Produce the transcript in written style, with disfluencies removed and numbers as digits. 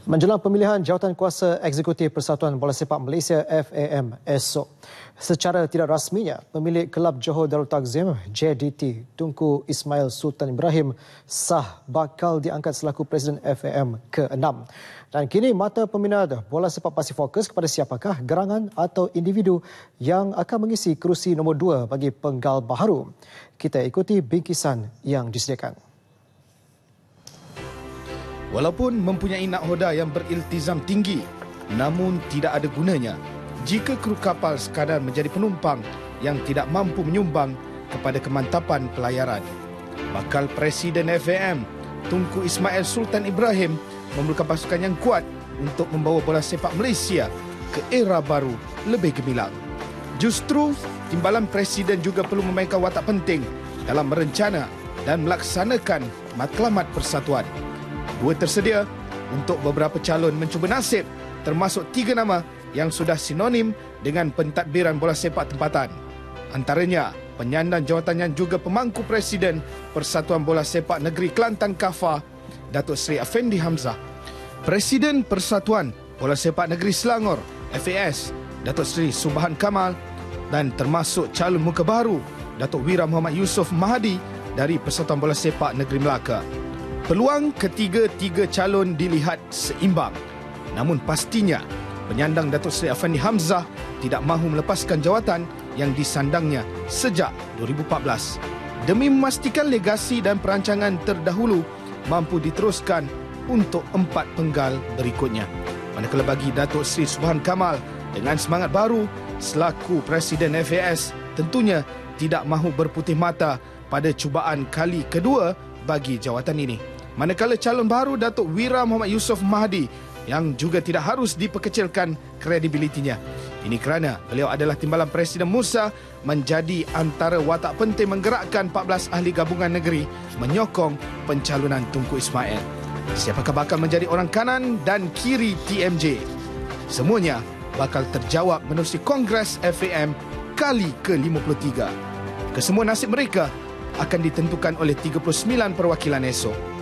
Menjelang pemilihan jawatan kuasa eksekutif Persatuan Bola Sepak Malaysia FAM esok, secara tidak rasminya, pemilik kelab Johor Darul Takzim JDT Tunku Ismail Sultan Ibrahim sah bakal diangkat selaku Presiden FAM ke-6. Dan kini mata peminat bola sepak pasti fokus kepada siapakah gerangan atau individu yang akan mengisi kerusi nombor 2 bagi penggal baharu. Kita ikuti bingkisan yang disediakan. Walaupun mempunyai nakhoda yang beriltizam tinggi, namun tidak ada gunanya jika kru kapal sekadar menjadi penumpang yang tidak mampu menyumbang kepada kemantapan pelayaran. Bakal Presiden FAM, Tunku Ismail Sultan Ibrahim, memerlukan pasukan yang kuat untuk membawa bola sepak Malaysia ke era baru lebih gemilang. Justru, timbalan Presiden juga perlu memainkan watak penting dalam merencana dan melaksanakan matlamat persatuan. Dua tersedia untuk beberapa calon mencuba nasib, termasuk 3 nama yang sudah sinonim dengan pentadbiran bola sepak tempatan. Antaranya, penyandang jawatan yang juga pemangku Presiden Persatuan Bola Sepak Negeri Kelantan KAFA, Datuk Seri Afendi Hamzah. Presiden Persatuan Bola Sepak Negeri Selangor FAS, Datuk Seri Subhan Kamal, dan termasuk calon muka baru, Datuk Wira Muhammad Yusof Mahadi dari Persatuan Bola Sepak Negeri Melaka. Peluang ketiga-tiga calon dilihat seimbang. Namun pastinya, penyandang Datuk Seri Afendi Hamzah tidak mahu melepaskan jawatan yang disandangnya sejak 2014. Demi memastikan legasi dan perancangan terdahulu mampu diteruskan untuk 4 penggal berikutnya. Manakala bagi Datuk Seri Subhan Kamal dengan semangat baru selaku Presiden FAS, tentunya tidak mahu berputih mata pada cubaan kali kedua bagi jawatan ini. Manakala calon baru Datuk Wira Muhammad Yusof Mahdi yang juga tidak harus diperkecilkan kredibilitinya. Ini kerana beliau adalah timbalan Presiden Musa menjadi antara watak penting menggerakkan 14 ahli gabungan negeri menyokong pencalonan Tunku Ismail. Siapakah bakal menjadi orang kanan dan kiri TMJ? Semuanya bakal terjawab menerusi Kongres FAM kali ke-53. Kesemua nasib mereka akan ditentukan oleh 39 perwakilan esok.